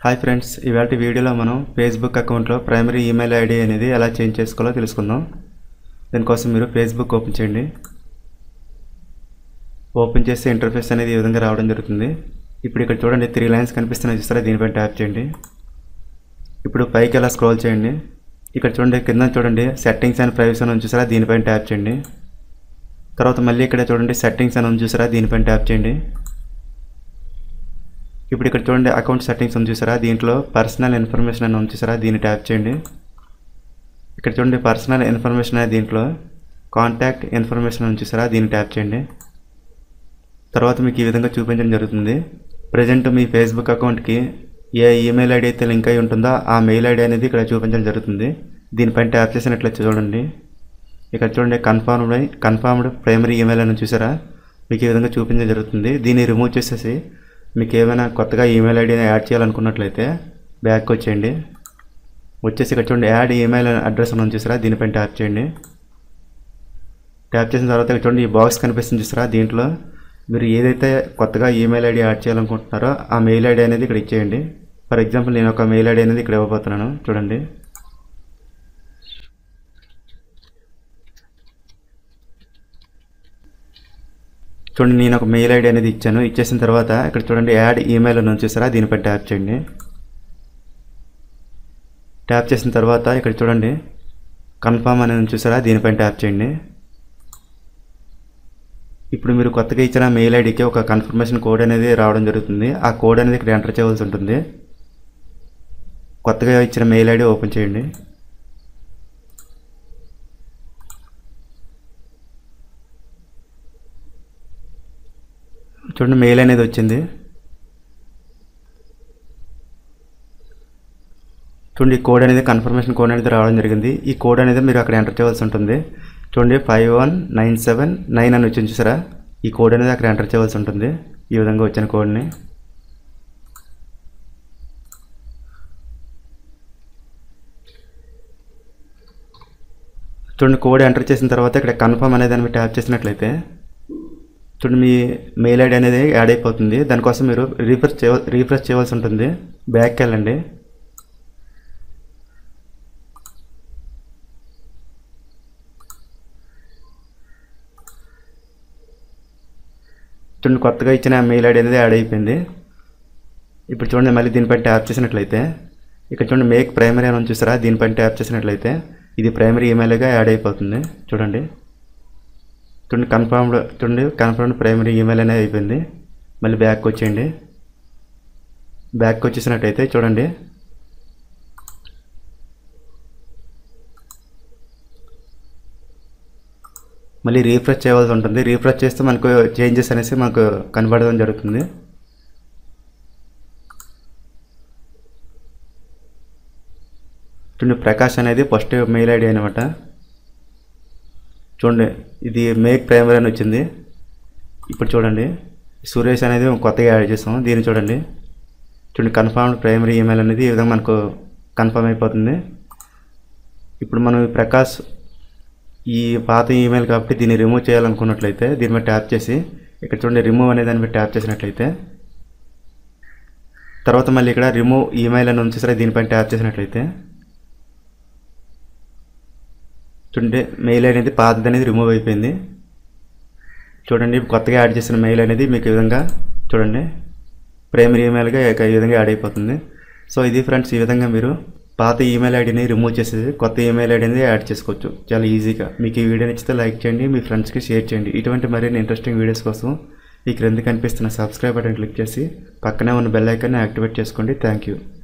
Hi friends, ఇవాళ వీడియోలో మనం ఫేస్బుక్ అకౌంట్లో ప్రైమరీ ఈమెయిల్ ఐడి అనేది ఎలా చేంజ్ చేసుకోవాలో తెలుసుకుందాం. దీనికోసం మీరు ఫేస్బుక్ ఓపెన్ చేయండి. ఓపెన్ చేస్తే ఇంటర్ఫేస్ అనేది ఈ విధంగా రావడం జరుగుతుంది. ఇప్పుడు ఇక్కడ చూడండి 3 లైన్స్ కనిపిస్తున్నాయి చూస్తారా, దీనిపైన ట్యాప్ చేయండి. ఇప్పుడు పైకి ఎలా స్క్రోల్ చేయండి. ఇక్కడ చూడండి కింద చూడండి సెట్టింగ్స్ అండ్ ప్రైవసీ అని చూసారా, దీనిపైన ట్యాప్ చేయండి. తర్వాత మళ్ళీ ఇక్కడ చూడండి సెట్టింగ్స్ అని చూసారా, దీనిపైన ట్యాప్ చేయండి. ఇప్పుడు ఇక్కడ చూడండి అకౌంట్ సెట్టింగ్స్ అని చూసారా, దీంట్లో పర్సనల్ ఇన్ఫర్మేషన్ అని చూసారా, దీన్ని ట్యాప్ చేయండి. ఇక్కడ చూడండి పర్సనల్ ఇన్ఫర్మేషన్ అనేది దీంట్లో కాంటాక్ట్ ఇన్ఫర్మేషన్ అని చూసారా, దీన్ని ట్యాప్ చేయండి. తర్వాత మీకు ఈ విధంగా చూపించడం జరుగుతుంది. ప్రజెంట్ మీ ఫేస్బుక్ అకౌంట్కి ఏ ఈమెయిల్ ఐడి అయితే లింక్ అయి ఉంటుందో ఆ మెయిల్ ఐడి అనేది ఇక్కడ చూపించడం జరుగుతుంది. దీనిపైన ట్యాప్ చేసినట్లయితే చూడండి ఇక్కడ చూడండి కన్ఫర్మ్డ్ ప్రైమరీ ఈమెయిల్ అని చూసారా, మీకు ఈ విధంగా చూపించడం జరుగుతుంది. దీన్ని రిమూవ్ చేసేసి మీకు ఏమైనా కొత్తగా ఈమెయిల్ ఐడిని యాడ్ చేయాలనుకున్నట్లయితే బ్యాక్ వచ్చేయండి. వచ్చేసి ఇక్కడ చూడండి యాడ్ ఈమెయిల్ అడ్రస్ అని చూసారా, దీనిపైన ట్యాప్ చేయండి. ట్యాప్ చేసిన తర్వాత ఇక్కడ చూడండి ఈ బాక్స్ కనిపిస్తుంది చూసారా, దీంట్లో మీరు ఏదైతే కొత్తగా ఈమెయిల్ ఐడి యాడ్ చేయాలనుకుంటున్నారో ఆ మెయిల్ ఐడి అనేది ఇక్కడ ఇచ్చేయండి. ఫర్ ఎగ్జాంపుల్ నేను ఒక మెయిల్ ఐడి అనేది ఇక్కడ ఇవ్వబోతున్నాను. చూడండి నేను ఒక మెయిల్ ఐడి అనేది ఇచ్చాను. ఇచ్చేసిన తర్వాత ఇక్కడ చూడండి యాడ్ ఈమెయిల్ అని చూసారా, దీనిపై ట్యాప్ చేయండి. ట్యాప్ చేసిన తర్వాత ఇక్కడ చూడండి కన్ఫర్మ్ అనేది చూసారా, దీనిపైన ట్యాప్ చేయండి. ఇప్పుడు మీరు కొత్తగా ఇచ్చిన మెయిల్ ఐడికి ఒక కన్ఫర్మేషన్ కోడ్ అనేది రావడం జరుగుతుంది. ఆ కోడ్ అనేది ఇక్కడ ఎంటర్ చేయవలసి ఉంటుంది. కొత్తగా ఇచ్చిన మెయిల్ ఐడి ఓపెన్ చేయండి. చూడండి మెయిల్ అనేది వచ్చింది. చూడండి కోడ్ అనేది కన్ఫర్మేషన్ కోడ్ అనేది రావడం జరిగింది. ఈ కోడ్ అనేది మీరు అక్కడ ఎంటర్ చేయవలసి ఉంటుంది. చూడండి 51979 అని వచ్చింది చూసారా, ఈ కోడ్ అనేది అక్కడ ఎంటర్ చేయవలసి ఉంటుంది. ఈ విధంగా వచ్చిన కోడ్ని చూడండి కోడ్ ఎంటర్ చేసిన తర్వాత ఇక్కడ కన్ఫర్మ్ అనేది దాన్ని ట్యాప్ చేసినట్లయితే చూడండి మీ మెయిల్ ఐడి అనేది యాడ్ అయిపోతుంది. దానికోసం మీరు రీఫ్రెష్ చేయవలసి ఉంటుంది. బ్యాక్కి వెళ్ళండి. చూడండి కొత్తగా ఇచ్చిన మెయిల్ ఐడి అనేది యాడ్ అయిపోయింది. ఇప్పుడు చూడండి మళ్ళీ దీనిపైన ట్యాప్ చేసినట్లయితే ఇక్కడ చూడండి మేక్ ప్రైమరీ అని చూసారా, దీనిపైన ట్యాప్ చేసినట్లయితే ఇది ప్రైమరీ ఈమెయిల్గా యాడ్ అయిపోతుంది. చూడండి కన్ఫర్మ్డ్ ప్రైమరీ ఈమెయిల్ అనేది అయిపోయింది. మళ్ళీ బ్యాక్ వచ్చేయండి. బ్యాక్ వచ్చేసినట్టయితే చూడండి మళ్ళీ రీఫ్రెష్ చేయవలసి ఉంటుంది. రీఫ్రెష్ చేస్తే మనకు చేంజెస్ అనేసి మనకు కనబడడం జరుగుతుంది. చూడండి ప్రకాష్ అనేది ఫస్ట్ మెయిల్ ఐడి అనమాట. చూడండి ఇది మేక్ ప్రైమరీ అని వచ్చింది. ఇప్పుడు చూడండి సురేష్ అనేది కొత్తగా యాడ్ చేస్తాం. దీన్ని చూడండి కన్ఫర్మ్డ్ ప్రైమరీ ఈమెయిల్ అనేది ఈ విధంగా మనకు కన్ఫర్మ్ అయిపోతుంది. ఇప్పుడు మనం ప్రకాష్ ఈ పాత ఈమెయిల్ కాబట్టి దీన్ని రిమూవ్ చేయాలనుకున్నట్లయితే దీని మీద ట్యాప్ చేసి ఇక్కడ చూడండి రిమూవ్ అనే దాని మీద ట్యాప్ చేసినట్లయితే తర్వాత మళ్ళీ ఇక్కడ రిమూవ్ ఈమెయిల్ అని ఉంచేసరి దీనిపైన ట్యాప్ చేసినట్లయితే చూడండి మెయిల్ అనేది పాతది అనేది రిమూవ్ అయిపోయింది. చూడండి కొత్తగా యాడ్ చేసిన మెయిల్ అనేది మీకు ఈ విధంగా చూడండి ప్రైమరీ ఈమెయిల్గా ఈ విధంగా యాడ్ అయిపోతుంది. సో ఇది ఫ్రెండ్స్, ఈ విధంగా మీరు పాత ఈమెయిల్ ఐడిని రిమూవ్ చేసేసి కొత్త ఈమెయిల్ ఐడిని యాడ్ చేసుకోవచ్చు చాలా ఈజీగా. మీకు ఈ వీడియో నచ్చితే లైక్ చేయండి, మీ ఫ్రెండ్స్కి షేర్ చేయండి. ఇటువంటి మరిన్ని ఇంట్రెస్టింగ్ వీడియోస్ కోసం ఈ క్రింద కనిపిస్తున్న సబ్స్క్రైబ్ బటన్ క్లిక్ చేసి పక్కనే ఉన్న బెల్ ఐకాన్ని యాక్టివేట్ చేసుకోండి. Thank you.